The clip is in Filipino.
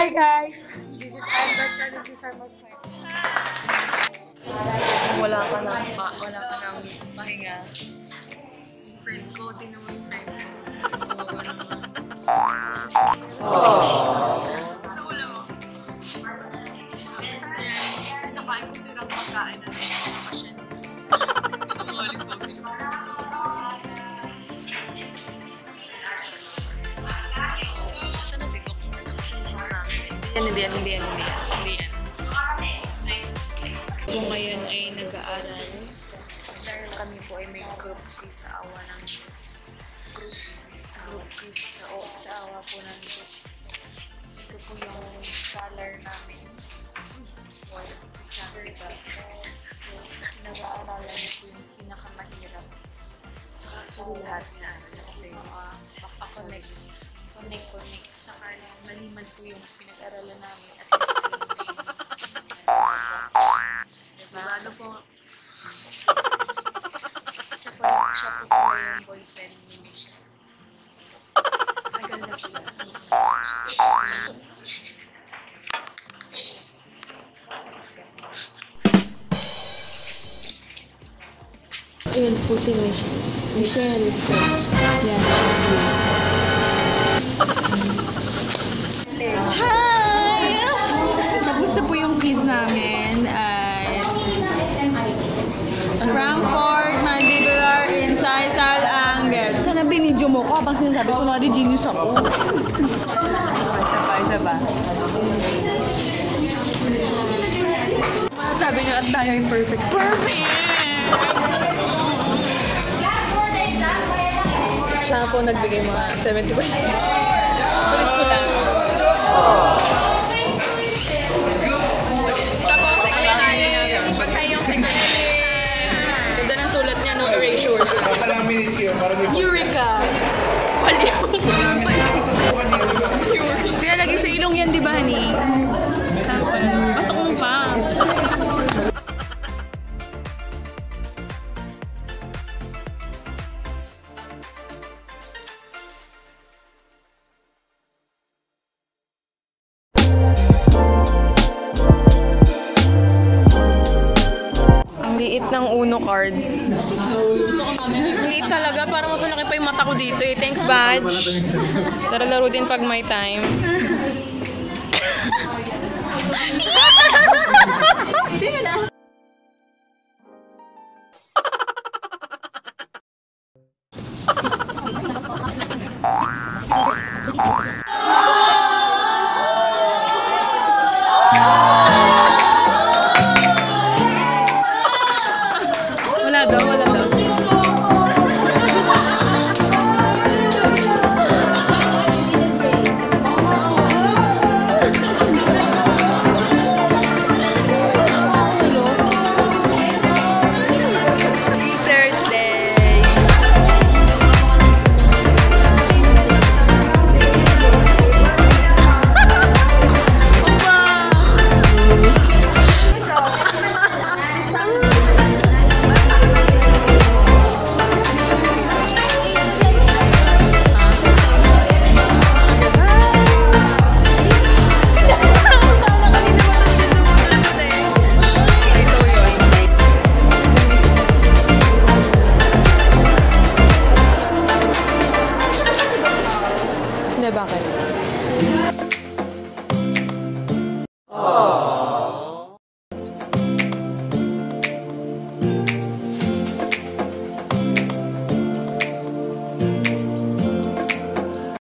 Hi guys! This is Albert and this is our friend. Wala ka nang pahinga. Yung friend ko, tingnan mo yung friend ko. Naula mo. Nakain ko tirang pagkain na passion. Pinungaling ko sila. Saan na si Kok? Hindi yan. Kung ngayon ay nag-aaral, dahil kami po ay may group quiz sa awa ng Diyos. Group quiz sa awa po ng Diyos. Ito po yung scholar namin. Si Chantika. Nag-aaralan niyo po yung pinakamahirap. Tsaka lahat na kasi makakonect. Saka maliman po yung pinag-aralan namin at ano po? Siya po yung boyfriend ni Michelle. Tagal na po yan. Ayan po si Michelle. Yan. Hi! Kamusta po yung quiz namin? Frankfurt, mandibular, incisal angle. Sana binidyo mo ko habang sinasabi ko na genius ako. Isa ba? Sabi niyo at tayo yung perfect. Perfect! Siya po nagbigay mga 70%. Kulit ko lang. Tapos, secretary namin. Pag tayo yung secretary, ganda ng sulat niya, no erasure. Eureka! Sinalagay sa ilong yan, di ba, honey? Pasok mo pa. Liit ng Uno cards. Liit talaga, parang mas malaki pa yung mata ko dito eh. Thanks, badge. Tara laro din pag may time. Sige na. Wala daw. Research day. Hindi, bakit?